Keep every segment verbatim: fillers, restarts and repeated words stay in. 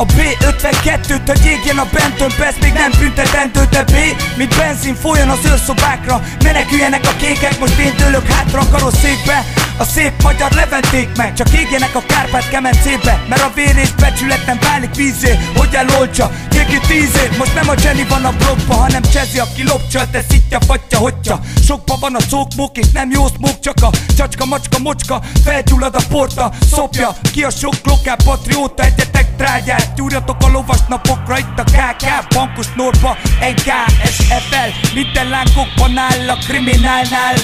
a bé ötvenkettőt, hogy égjen a bentömp, ez még nem büntetendő, de B, mint benzin folyjon az őrszobákra. Meneküljenek a kékek, most én dőlök hátra a karosszékbe. A szép magyar leventék meg, csak égjenek a Kárpát-kemencébe, mert a vér és becsület nem válik vízé, hogy eloltsa. Kéki tízé, most nem a Jenny van a blokkba, hanem Csezi, aki lopcsa, de szitja, fatja, hotja. Sokba van a szókmók és nem jó szmók, csak a csacska, macska, mocska, felgyullad a porta, szopja ki a sok lokál patrióta, egyetek trágyát, gyúrjatok a lovas napokra, itt a ká ká, bankos norba, en ká es ef el, minden lángokban áll a kriminálnál.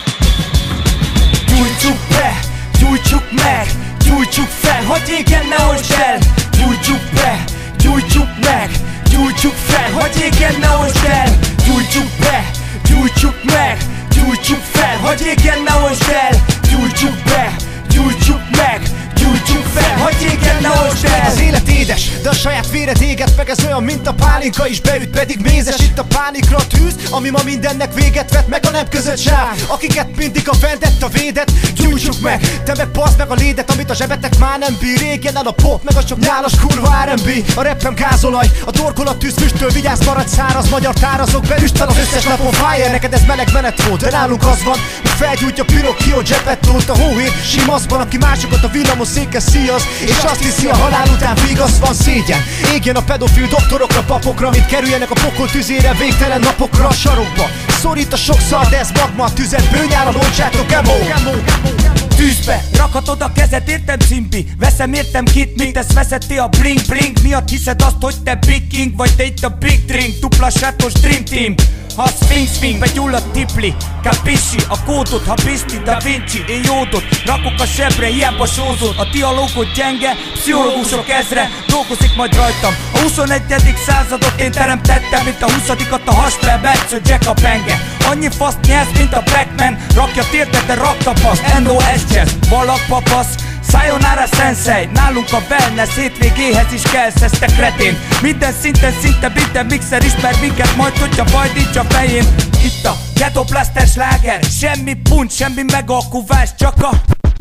Gyújtsuk be, gyújtsuk meg, gyújtsuk fel, hogy égjen, ne osd el. Gyújtsuk be, gyújtsuk meg, gyújtsuk fel, hogy égjen, ne osd el. Gyújtsuk be, gyújtsuk meg, gyújtsuk fel, hogy égjen, ne osd el. Gyújtsuk be, gyújtsuk meg, gyújtsuk fel, hogy égjen, ne osd el. Az élet édes, de a saját véred éget meg, ez olyan, mint a pálinka is beüt, pedig mézes. Itt a pánikra tűz, ami ma mindennek véget vet, meg a nem között sáv, akiket mindig a vendetta védet. Gyújtsuk meg, te meg baszd meg a lédet, amit a zsebetek már nem bír. Égjen el a pop, meg a sok nyálas kurva er en bé. A rappem gázolaj, a dorkolat tűz füstöl, vigyázz, maradj száraz, magyar tárazok be, üstel az összes napon fire. Neked ez meleg menet volt, de nálunk az van, hogy felgyújtja Pinocchio Geppettót a hóhér simaszban, aki másokat a villamos székes szíjaz, és azt hiszi, a halál után vigasz van, szégyen. Égjen a pedofil doktorokra, papokra, mint kerüljenek a pokol tüzére végtelen napokra a sarokba. Szorít a sok szar, de ez magma, tüzet bőnyáron oltsátok, emo. Tűzbe rakhatod a kezed, értem Zimbi, veszem értem kit, mit tesz veszetté a bling bling. Miatt hiszed azt, hogy te big king, vagy te itt a big drink, dupla sátos dream team. Ha swing swing, vagy gyull a tipli, capisci a kódot, ha Pisti, Da Vinci, én jódot rakok a sebre, hiába sózod. A dialógot gyenge, pszichológusok ezre dolgozik majd rajtam. A huszonegyedik századot én teremtettem, mint a huszadikat a hasfel, Bercő, Jack a penge. Annyi faszt nyelsz, mint a Pac-Man, rakja térdet, de rakta paszt, en o es jazz, valak papasz. Sayonara sensei, nálunk a wellness, hétvégéhez is kelsz, ez te kretén. Minden szinten, szinte minden mixer ismer minket, majd hogyha baj nincs a fején. Itt a Ghetto Blaster sláger, semmi puncs, semmi megalkuvás, csak a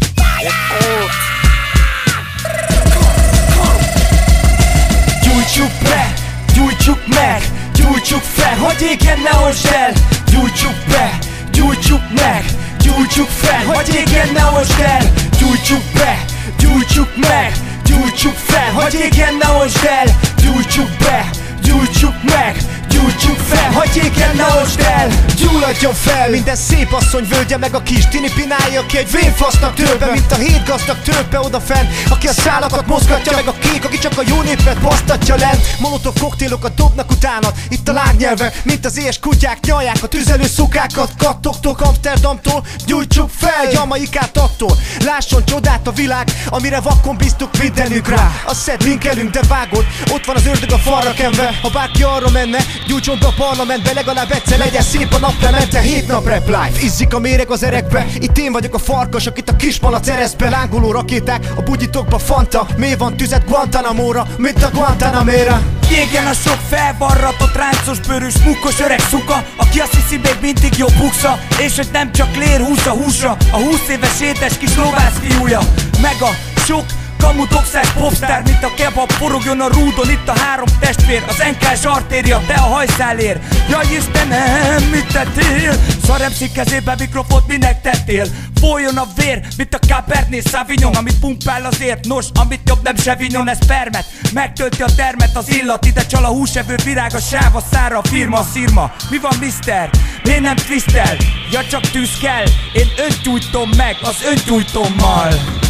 gyújtsuk be, gyújtsuk meg, gyújtsuk fel, hogy égjen, ne osd el. Gyújtsuk be, gyújtsuk meg, gyújtsuk fel, hogy égjen, ne osd el. Gyújtsuk be, gyújtsuk meg, gyújtsuk fel, hogy égjen, ne osd el. Gyújtsuk be, gyújtsuk meg, gyújtsuk fel, hogy égjen, ne osd el. Gyulladjon fel minden szép asszony völgye, meg a kis tini pinálja, aki egy vénfasznak tőbe, mint a hét gazdag tőpe odafenn, aki a szálakat mozgatja, meg a kék, aki csak a jó népet basztatja lent. Molotov koktélokat dobnak utánad, itt a lágnyelvek, mint az éhes kutyák nyalják a tüzelő szukákat. Kattogtok Amsterdamtól, gyújtsuk fel Jamaikát attól. Lásson csodát a világ, amire vakon bíztuk mindenük rá. Azt szed, linkelünk, de vágod, ott van az ördög a falra kenve. Ha bárki arra menne, gyújtson be a parlamentbe, legalább egyszer legyen szép a naplemente. Hét nap rap life, izzik a méreg az erekbe. Itt én vagyok a farkas, akit a kismalac ereszbe. Lángoló rakéták, a bugyitokba Fanta. Mély van tüzet Guantanamora, mint a Guantanamera. Égjen a sok felvarratott, ráncos bőrűs, mukkos öreg szuka, aki azt hiszi még mindig jó buksa, és hogy nem csak lér húsz a húsa, a húsz éves édes kis lovász fiúja. Meg a sok kamu doxás popstar, mint a kebab, forogjon a rúdon, itt a három testvér, az en ká-s artéria, te a hajszálér. Jaj Istenem, mit tettél? Szaremszik kezébe mikrofont, minek tettél? Folyjon a vér, mint a Cabernet Sauvignon, amit pumpál azért, nos, amit jobb nem Sevignon, ez permet, megtölti a termet az illat, ide csal a húsevő virág, a sáv, a szára, a firma, a szirma. Mi van mister? Miért nem twistel? Ja csak tűz kell, én öngyújtom meg az öngyújtommal.